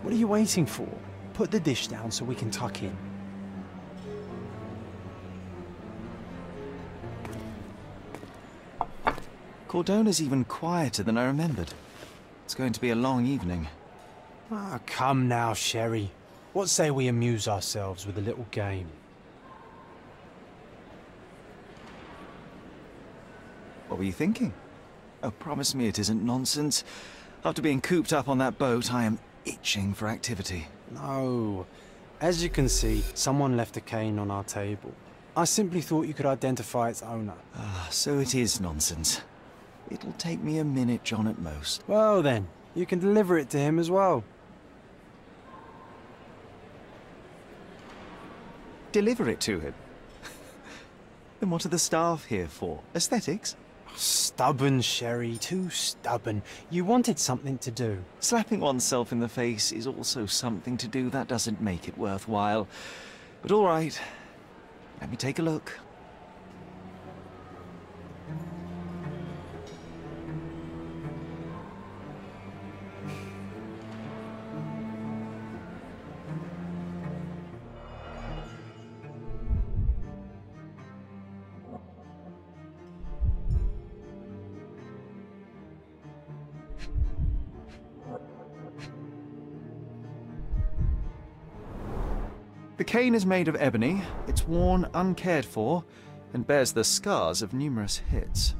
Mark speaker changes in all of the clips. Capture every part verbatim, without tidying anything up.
Speaker 1: What are you waiting for? Put the dish down so we can tuck in.
Speaker 2: Cordona's even quieter than I remembered. It's going to be a long evening.
Speaker 1: Ah, come now, Sherry. What say we amuse ourselves with a little game?
Speaker 2: What were you thinking? Oh, promise me it isn't nonsense. After being cooped up on that boat, I am itching for activity.
Speaker 1: No. As you can see, someone left a cane on our table. I simply thought you could identify its owner.
Speaker 2: Ah, so it is nonsense. It'll take me a minute, John, at most.
Speaker 1: Well then, you can deliver it to him as well.
Speaker 2: Deliver it to him? Then what are the staff here for? Aesthetics?
Speaker 1: Stubborn, Sherry, too stubborn. You wanted something to do.
Speaker 2: Slapping oneself in the face is also something to do. That doesn't make it worthwhile. But all right, let me take a look. The cane is made of ebony, it's worn uncared for, and bears the scars of numerous hits.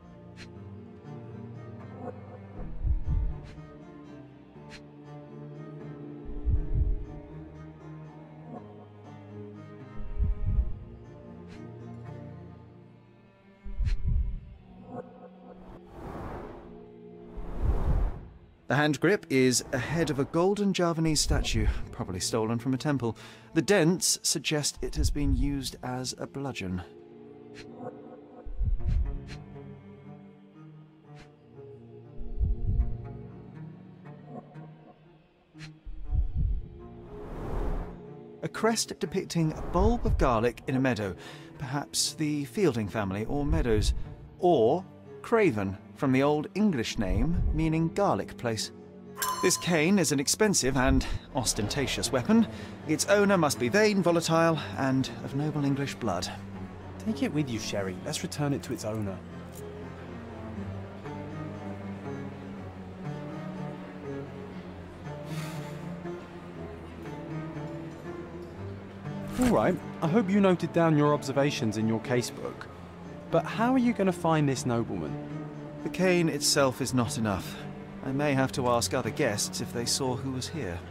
Speaker 2: The hand grip is a head of a golden Javanese statue, probably stolen from a temple. The dents suggest it has been used as a bludgeon. A crest depicting a bulb of garlic in a meadow, perhaps the Fielding family or Meadows, or Craven, from the Old English name meaning garlic place. This cane is an expensive and ostentatious weapon. Its owner must be vain, volatile, and of noble English blood.
Speaker 1: Take it with you, Sherry. Let's return it to its owner. All right, I hope you noted down your observations in your casebook. But how are you going to find this nobleman?
Speaker 2: The cane itself is not enough. I may have to ask other guests if they saw who was here.